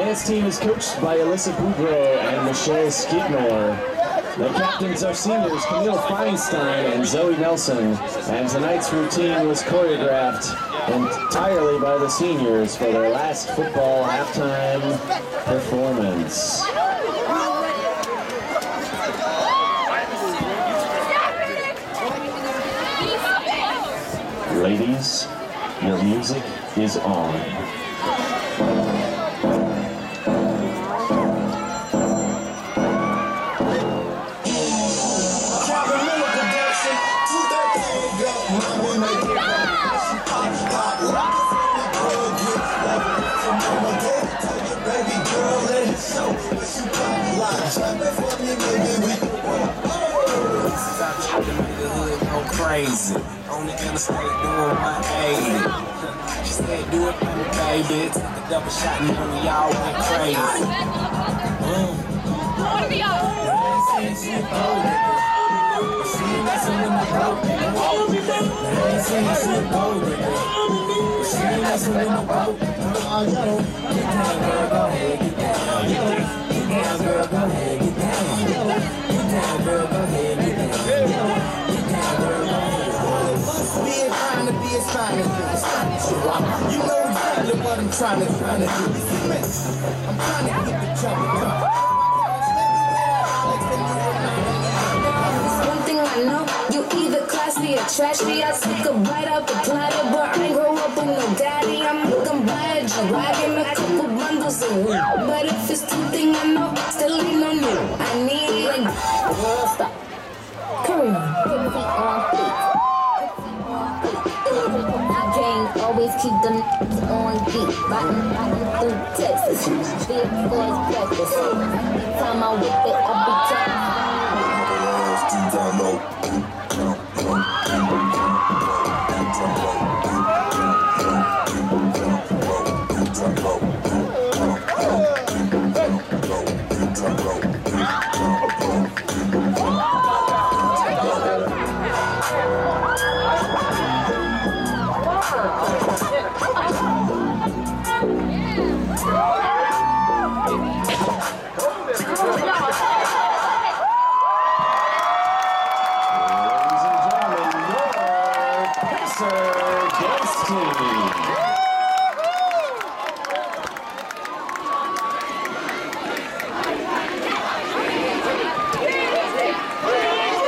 dance team is coached by Elissa Boudreau and Michelle Skidmore. The captains are seniors Camille Feinstein and Zoe Nelson, and tonight's routine was choreographed entirely by the seniors for their last football halftime performance. Ladies, your music is on. Crazy. On the interstate doing 180. She said, do it for me, baby. Took a double shot and then we all went crazy. She messing with the boat. She messing with the boat. Get down, girl, go ahead, get down. Get down, girl, go ahead, get down. Get down, girl, go ahead, get down. Being trying to be as fine as you. You know exactly what I'm trying to do. I'm trying to get the trouble. One thing I know, you either classy or trashy. I took a bite out the platter, but I ain't grow up with no daddy. I'm looking by a wagon, a couple bundles of weed. But if it's two things I know, still ain't no new. I need like, stop. Carry on. Always keep them on beat, riding through Texas. Big boys breakfast. Every time I whip it, I be Ladies and gentlemen, your Pacer dance team.